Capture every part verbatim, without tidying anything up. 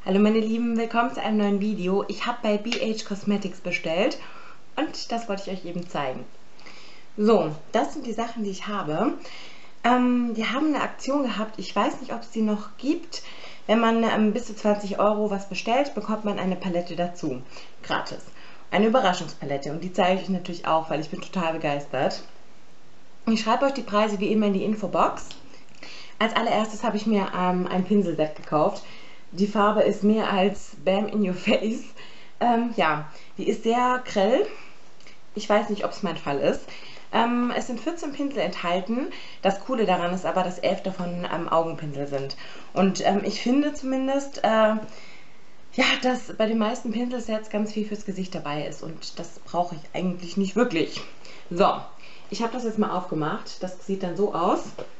Hallo meine Lieben, willkommen zu einem neuen Video. Ich habe bei B H Cosmetics bestellt und das wollte ich euch eben zeigen. So, das sind die Sachen, die ich habe. Ähm, die haben eine Aktion gehabt, ich weiß nicht, ob es die noch gibt. Wenn man ähm, bis zu zwanzig Euro was bestellt, bekommt man eine Palette dazu. Gratis. Eine Überraschungspalette und die zeige ich euch natürlich auch, weil ich bin total begeistert. Ich schreibe euch die Preise wie immer in die Infobox. Als allererstes habe ich mir ähm, ein Pinselset gekauft. Die Farbe ist mehr als Bam in your face. Ähm, ja, die ist sehr grell. Ich weiß nicht, ob es mein Fall ist. Ähm, es sind vierzehn Pinsel enthalten. Das Coole daran ist aber, dass elf davon ähm, Augenpinsel sind. Und ähm, ich finde zumindest, äh, ja, dass bei den meisten Pinselsets ganz viel fürs Gesicht dabei ist. Und das brauche ich eigentlich nicht wirklich. So, ich habe das jetzt mal aufgemacht. Das sieht dann so aus.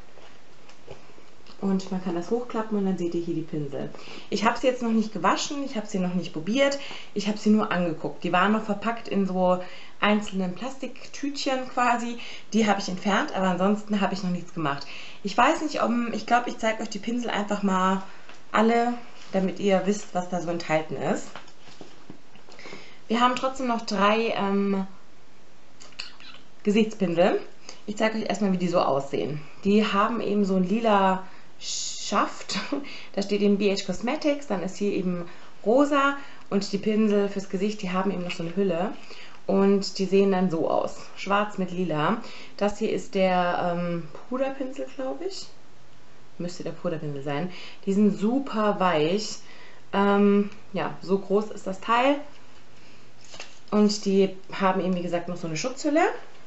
Und man kann das hochklappen und dann seht ihr hier die Pinsel. Ich habe sie jetzt noch nicht gewaschen, ich habe sie noch nicht probiert, ich habe sie nur angeguckt. Die waren noch verpackt in so einzelnen Plastiktütchen quasi. Die habe ich entfernt, aber ansonsten habe ich noch nichts gemacht. Ich weiß nicht, ob, ich glaube, ich zeige euch die Pinsel einfach mal alle, damit ihr wisst, was da so enthalten ist. Wir haben trotzdem noch drei ähm, Gesichtspinsel. Ich zeige euch erstmal, wie die so aussehen. Die haben eben so ein lila Schaft, da steht eben B H Cosmetics, dann ist hier eben rosa und die Pinsel fürs Gesicht, die haben eben noch so eine Hülle und die sehen dann so aus, schwarz mit lila. Das hier ist der ähm, Puderpinsel, glaube ich, müsste der Puderpinsel sein. Die sind super weich, ähm, ja, so groß ist das Teil und die haben eben, wie gesagt, noch so eine Schutzhülle.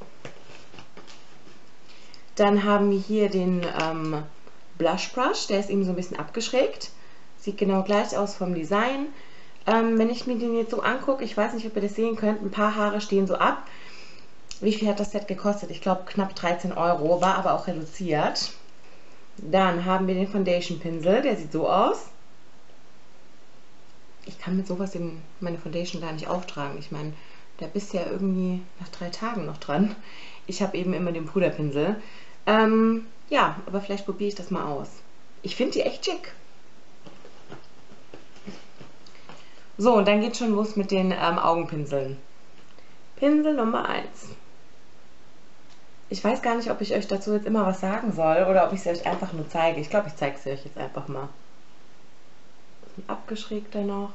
Dann haben wir hier den ähm, Blush Brush, der ist eben so ein bisschen abgeschrägt. Sieht genau gleich aus vom Design. Ähm, wenn ich mir den jetzt so angucke, ich weiß nicht, ob ihr das sehen könnt, ein paar Haare stehen so ab. Wie viel hat das Set gekostet? Ich glaube knapp dreizehn Euro, war aber auch reduziert. Dann haben wir den Foundation Pinsel, der sieht so aus. Ich kann mit sowas in meine Foundation gar nicht auftragen. Ich meine, der bist ja irgendwie nach drei Tagen noch dran. Ich habe eben immer den Puderpinsel. Ähm, ja, aber vielleicht probiere ich das mal aus. Ich finde die echt schick. So, und dann geht schon los mit den ähm, Augenpinseln. Pinsel Nummer eins. Ich weiß gar nicht, ob ich euch dazu jetzt immer was sagen soll oder ob ich sie euch einfach nur zeige. Ich glaube, ich zeige sie euch jetzt einfach mal. Das ist ein abgeschrägter noch.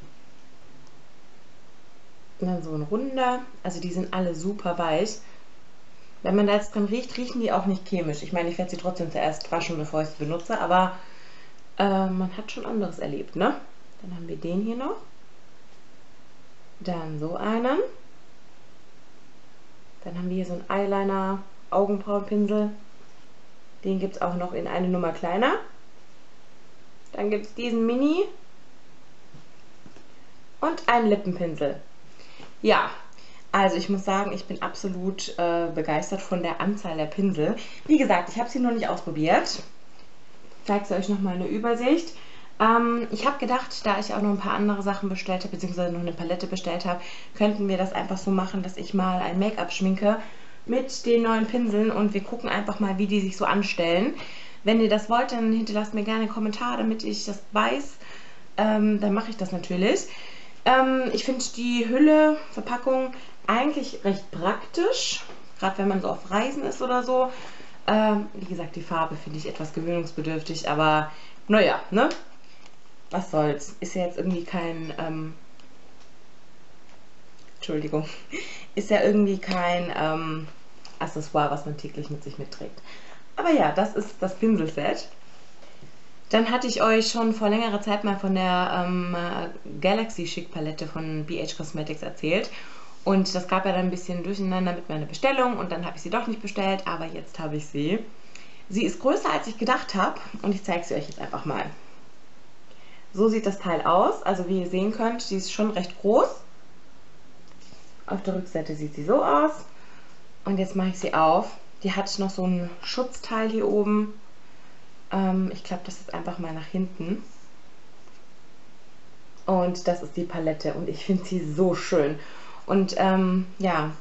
Und dann so ein runder. Also die sind alle super weich. Wenn man da jetzt dran riecht, riechen die auch nicht chemisch. Ich meine, ich werde sie trotzdem zuerst waschen, bevor ich sie benutze, aber äh, man hat schon anderes erlebt, ne? Dann haben wir den hier noch. Dann so einen. Dann haben wir hier so einen Eyeliner, Augenbrauenpinsel. Den gibt es auch noch in eine Nummer kleiner. Dann gibt es diesen Mini. Und einen Lippenpinsel. Ja. Also ich muss sagen, ich bin absolut äh, begeistert von der Anzahl der Pinsel. Wie gesagt, ich habe sie noch nicht ausprobiert. Ich zeige sie euch nochmal eine Übersicht. Ähm, ich habe gedacht, da ich auch noch ein paar andere Sachen bestellt habe, beziehungsweise noch eine Palette bestellt habe, könnten wir das einfach so machen, dass ich mal ein Make-up schminke mit den neuen Pinseln und wir gucken einfach mal, wie die sich so anstellen. Wenn ihr das wollt, dann hinterlasst mir gerne einen Kommentar, damit ich das weiß. Ähm, dann mache ich das natürlich. Ähm, ich finde die Hülle, Verpackung eigentlich recht praktisch, gerade wenn man so auf Reisen ist oder so. Ähm, wie gesagt, die Farbe finde ich etwas gewöhnungsbedürftig, aber naja, ne? Was soll's. Ist ja jetzt irgendwie kein, ähm, Entschuldigung, ist ja irgendwie kein ähm, Accessoire, was man täglich mit sich mitträgt. Aber ja, das ist das Pinselset. Dann hatte ich euch schon vor längerer Zeit mal von der ähm, Galaxy Chic Palette von B H Cosmetics erzählt. Und das gab ja dann ein bisschen Durcheinander mit meiner Bestellung und dann habe ich sie doch nicht bestellt, aber jetzt habe ich sie. Sie ist größer, als ich gedacht habe und ich zeige sie euch jetzt einfach mal. So sieht das Teil aus, also wie ihr sehen könnt, sie ist schon recht groß. Auf der Rückseite sieht sie so aus und jetzt mache ich sie auf. Die hat noch so ein Schutzteil hier oben. Ähm, ich glaube, das ist einfach mal nach hinten. Und das ist die Palette und ich finde sie so schön. Und ähm, ja,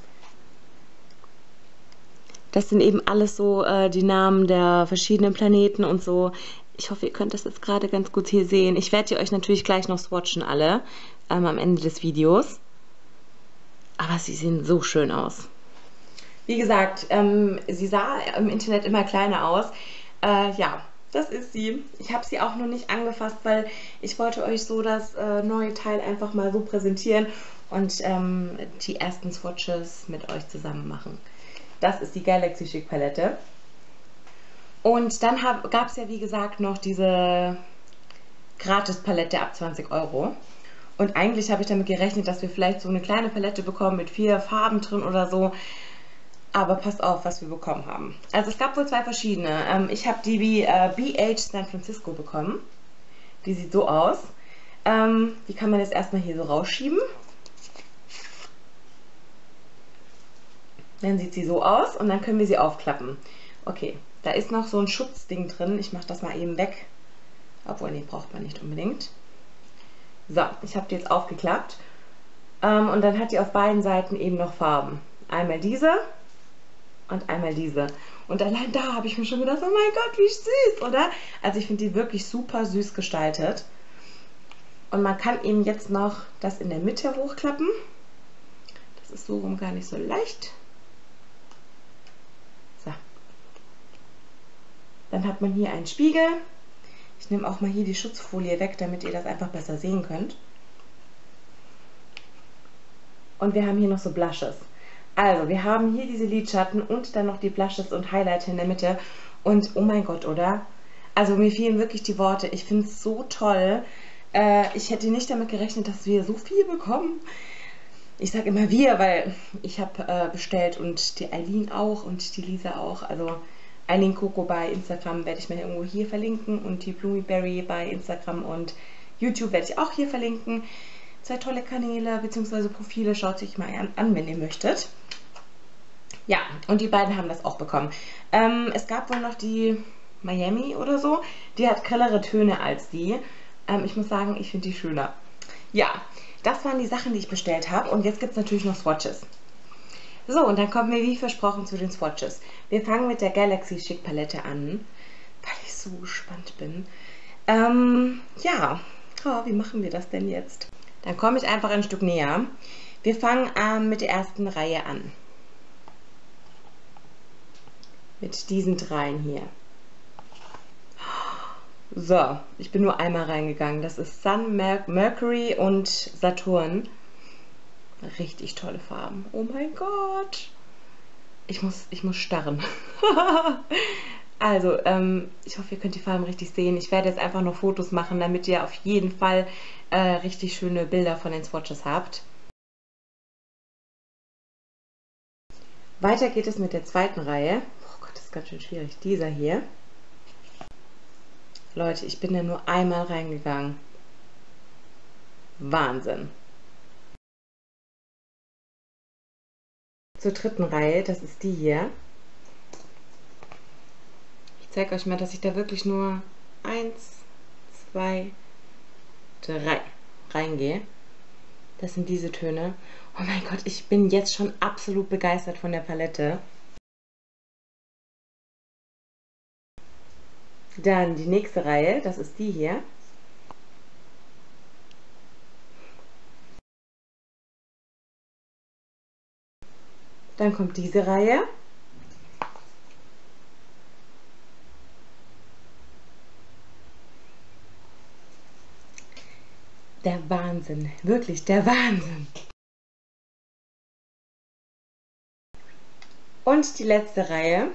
das sind eben alles so äh, die Namen der verschiedenen Planeten und so. Ich hoffe, ihr könnt das jetzt gerade ganz gut hier sehen. Ich werde die euch natürlich gleich noch swatchen alle ähm, am Ende des Videos. Aber sie sehen so schön aus. Wie gesagt, ähm, sie sah im Internet immer kleiner aus. Äh, ja, das ist sie. Ich habe sie auch noch nicht angefasst, weil ich wollte euch so das äh, neue Teil einfach mal so präsentieren und ähm, die ersten Swatches mit euch zusammen machen. Das ist die Galaxy Chic Palette. Und dann gab es ja, wie gesagt, noch diese Gratis-Palette ab zwanzig Euro. Und eigentlich habe ich damit gerechnet, dass wir vielleicht so eine kleine Palette bekommen mit vier Farben drin oder so. Aber passt auf, was wir bekommen haben. Also es gab wohl zwei verschiedene. Ähm, ich habe die wie äh, B H San Francisco bekommen. Die sieht so aus. Ähm, die kann man jetzt erstmal hier so rausschieben. Dann sieht sie so aus und dann können wir sie aufklappen. Okay, da ist noch so ein Schutzding drin. Ich mache das mal eben weg. Obwohl, nee, braucht man nicht unbedingt. So, ich habe die jetzt aufgeklappt. Ähm, und dann hat die auf beiden Seiten eben noch Farben. Einmal diese und einmal diese. Und allein da habe ich mir schon gedacht, oh mein Gott, wie süß, oder? Also ich finde die wirklich super süß gestaltet. Und man kann eben jetzt noch das in der Mitte hochklappen. Das ist so rum gar nicht so leicht. So. Dann hat man hier einen Spiegel. Ich nehme auch mal hier die Schutzfolie weg, damit ihr das einfach besser sehen könnt. Und wir haben hier noch so Blushes. Also, wir haben hier diese Lidschatten und dann noch die Blushes und Highlighter in der Mitte. Und oh mein Gott, oder? Also, mir fehlen wirklich die Worte. Ich finde es so toll. Äh, ich hätte nicht damit gerechnet, dass wir so viel bekommen. Ich sage immer wir, weil ich habe äh, bestellt und die Eileen auch und die Lisa auch. Also, Eileen Coco bei Instagram werde ich mir irgendwo hier verlinken und die Bloomiberry bei Instagram und YouTube werde ich auch hier verlinken. Zwei tolle Kanäle bzw. Profile, schaut sich mal an, an, wenn ihr möchtet. Ja, und die beiden haben das auch bekommen. Ähm, es gab wohl noch die Miami oder so, die hat grellere Töne als die. Ähm, ich muss sagen, ich finde die schöner. Ja, das waren die Sachen, die ich bestellt habe und jetzt gibt es natürlich noch Swatches. So, und dann kommen wir wie versprochen zu den Swatches. Wir fangen mit der Galaxy Chic Palette an, weil ich so gespannt bin. Ähm, ja, oh, wie machen wir das denn jetzt? Dann komme ich einfach ein Stück näher. Wir fangen ähm, mit der ersten Reihe an. Mit diesen dreien hier. So, ich bin nur einmal reingegangen. Das ist Sun, Mer Mercury und Saturn. Richtig tolle Farben. Oh mein Gott. Ich muss, ich muss starren. Also, ähm, ich hoffe, ihr könnt die Farben richtig sehen. Ich werde jetzt einfach noch Fotos machen, damit ihr auf jeden Fall äh, richtig schöne Bilder von den Swatches habt. Weiter geht es mit der zweiten Reihe. Oh Gott, das ist ganz schön schwierig. Dieser hier. Leute, ich bin da nur einmal reingegangen. Wahnsinn. Zur dritten Reihe, das ist die hier. Ich zeige euch mal, dass ich da wirklich nur eins, zwei, drei reingehe. Das sind diese Töne. Oh mein Gott, ich bin jetzt schon absolut begeistert von der Palette. Dann die nächste Reihe, das ist die hier. Dann kommt diese Reihe. Der Wahnsinn, wirklich der Wahnsinn. Und die letzte Reihe.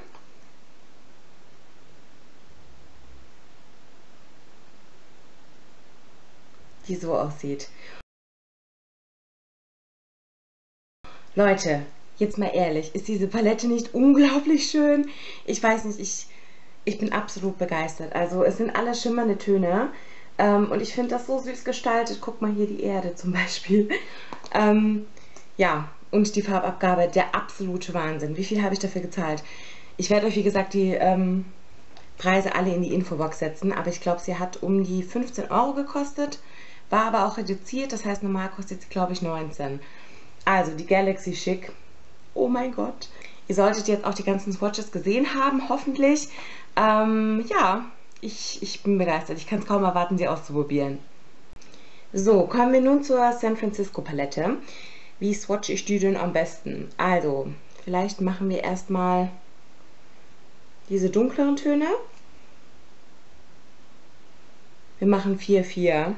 Die so aussieht. Leute, jetzt mal ehrlich, ist diese Palette nicht unglaublich schön? Ich weiß nicht, ich, ich bin absolut begeistert. Also es sind alles schimmernde Töne. Ähm, und ich finde das so süß gestaltet. Guck mal hier die Erde zum Beispiel. Ähm, ja, und die Farbabgabe, der absolute Wahnsinn. Wie viel habe ich dafür gezahlt? Ich werde euch, wie gesagt, die ähm, Preise alle in die Infobox setzen. Aber ich glaube, sie hat um die fünfzehn Euro gekostet. War aber auch reduziert. Das heißt, normal kostet sie, glaube ich, neunzehn. Also die Galaxy Chic. Oh mein Gott. Ihr solltet jetzt auch die ganzen Swatches gesehen haben, hoffentlich. Ähm, ja. ich, ich bin begeistert. Ich kann es kaum erwarten, sie auszuprobieren. So, kommen wir nun zur San Francisco Palette. Wie swatche ich die denn am besten? Also, vielleicht machen wir erstmal diese dunkleren Töne. Wir machen vier vier.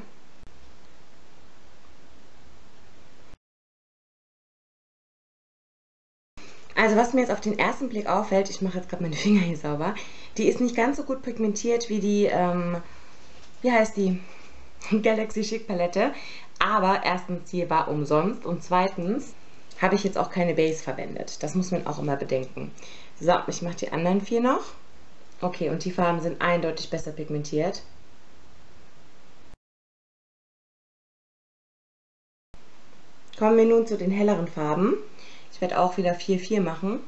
Also was mir jetzt auf den ersten Blick auffällt, ich mache jetzt gerade meine Finger hier sauber, die ist nicht ganz so gut pigmentiert wie die, ähm, wie heißt die, Galaxy Chic Palette. Aber erstens, die war umsonst und zweitens habe ich jetzt auch keine Base verwendet. Das muss man auch immer bedenken. So, ich mache die anderen vier noch. Okay, und die Farben sind eindeutig besser pigmentiert. Kommen wir nun zu den helleren Farben. Ich werde auch wieder vier vier machen.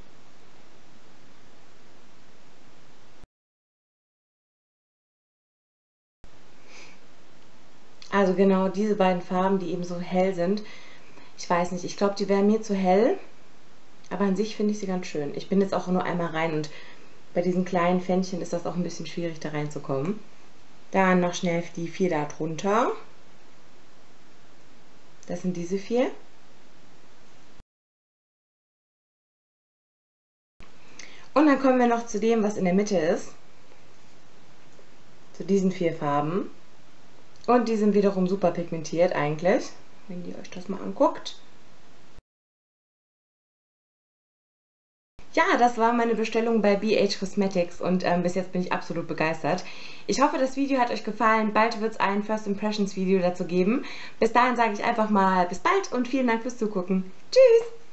Also genau diese beiden Farben, die eben so hell sind. Ich weiß nicht, ich glaube, die wären mir zu hell. Aber an sich finde ich sie ganz schön. Ich bin jetzt auch nur einmal rein und bei diesen kleinen Fännchen ist das auch ein bisschen schwierig, da reinzukommen. Dann noch schnell die vier da drunter. Das sind diese vier. Und dann kommen wir noch zu dem, was in der Mitte ist. Zu diesen vier Farben. Und die sind wiederum super pigmentiert eigentlich, wenn ihr euch das mal anguckt. Ja, das war meine Bestellung bei B H Cosmetics und ähm, bis jetzt bin ich absolut begeistert. Ich hoffe, das Video hat euch gefallen. Bald wird es ein First Impressions Video dazu geben. Bis dahin sage ich einfach mal bis bald und vielen Dank fürs Zugucken. Tschüss!